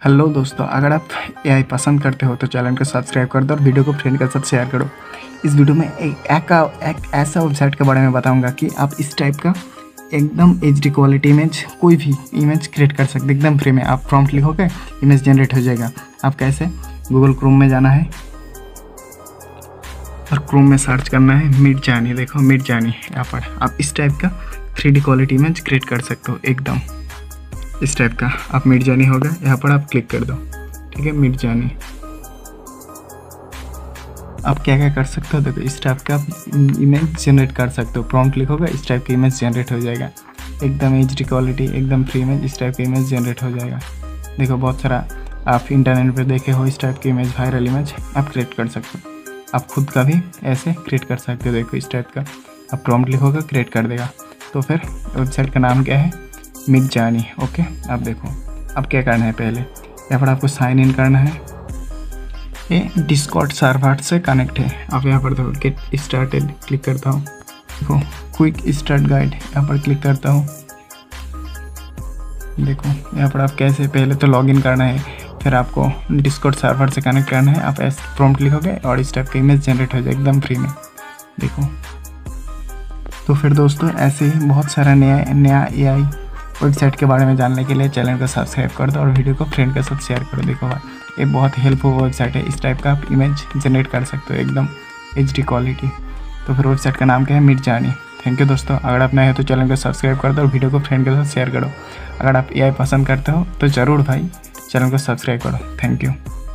Hello दोस्तों, अगर आप एआई पसंद करते हो तो चैनल को सब्सक्राइब कर दो और वीडियो को फ्रेंड के साथ शेयर करो। इस वीडियो में एक ऐसा वेबसाइट के बारे में बताऊंगा कि आप इस टाइप का एकदम HD क्वालिटी इमेज, कोई भी इमेज क्रिएट कर सकते एकदम फ्री में। आप प्रॉम्प्ट लिखोगे, इमेज जनरेट हो जाएगा। आप कैसे? गूगल क्रोम में जाना है और क्रोम में सर्च करना है मिडजर्नी। देखो मिडजर्नी, यहाँ पर आप इस टाइप का 3D क्वालिटी इमेज क्रिएट कर सकते हो एकदम इस टाइप का। आप मिडजर्नी होगा, यहाँ पर आप क्लिक कर दो। ठीक है, मिडजर्नी। आप क्या क्या कर सकते हो? देखो इस टाइप का इमेज जनरेट कर सकते हो। प्रॉम्प्ट लिखोगे, इस टाइप का इमेज जनरेट हो जाएगा एकदम HD क्वालिटी, एकदम फ्री में इस टाइप का इमेज जनरेट हो जाएगा। देखो बहुत सारा आप इंटरनेट पे देखे हो इस टाइप की इमेज, वायरल इमेज आप क्रिएट कर सकते हो। आप खुद का भी ऐसे क्रिएट कर सकते हो। देखो इस टाइप का आप प्रॉम्प्ट लिखोगे, क्रिएट कर देगा। तो फिर वेबसाइट का नाम क्या है? मिडजर्नी। ओके, आप देखो अब क्या करना है। पहले यहाँ पर आपको साइन इन करना है। ये डिस्कॉर्ड सर्वर से कनेक्ट है। आप यहाँ पर देखो गेट स्टार्टेड क्लिक करता हूँ। देखो क्विक स्टार्ट गाइड यहाँ पर क्लिक करता हूँ। देखो यहाँ पर आप कैसे, पहले तो लॉगिन करना है, फिर आपको डिस्कॉर्ड सर्वर से कनेक्ट करना है। आप ऐसे प्रॉम्प्ट लिखोगे और इस टाइप का इमेज जनरेट हो जाए एकदम फ्री में। देखो तो फिर दोस्तों ऐसे ही बहुत सारा नया AI वेबसाइट के बारे में जानने के लिए चैनल को सब्सक्राइब कर दो और वीडियो को फ्रेंड के साथ शेयर करो। देखो भाई, ये बहुत हेल्पफुल वेबसाइट है। इस टाइप का आप इमेज जनरेट कर सकते हो एकदम HD क्वालिटी। तो फिर वेबसाइट का नाम क्या है? मिडजर्नी। थैंक यू दोस्तों। अगर आप नए हो तो चैनल को सब्सक्राइब कर दो और वीडियो को फ्रेंड के साथ शेयर करो। अगर आप AI पसंद करते हो तो ज़रूर भाई चैनल को सब्सक्राइब करो। Thank you.